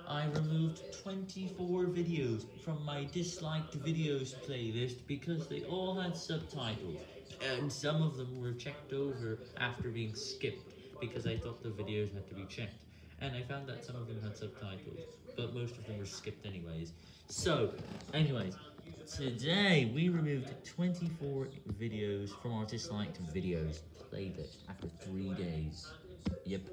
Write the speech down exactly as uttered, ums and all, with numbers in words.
I removed twenty-four videos from my disliked videos playlist because they all had subtitles, and some of them were checked over after being skipped because I thought the videos had to be checked, and I found that some of them had subtitles, but most of them were skipped anyways. So, anyways, today we removed twenty-four videos from our disliked videos playlist after three days. Yep.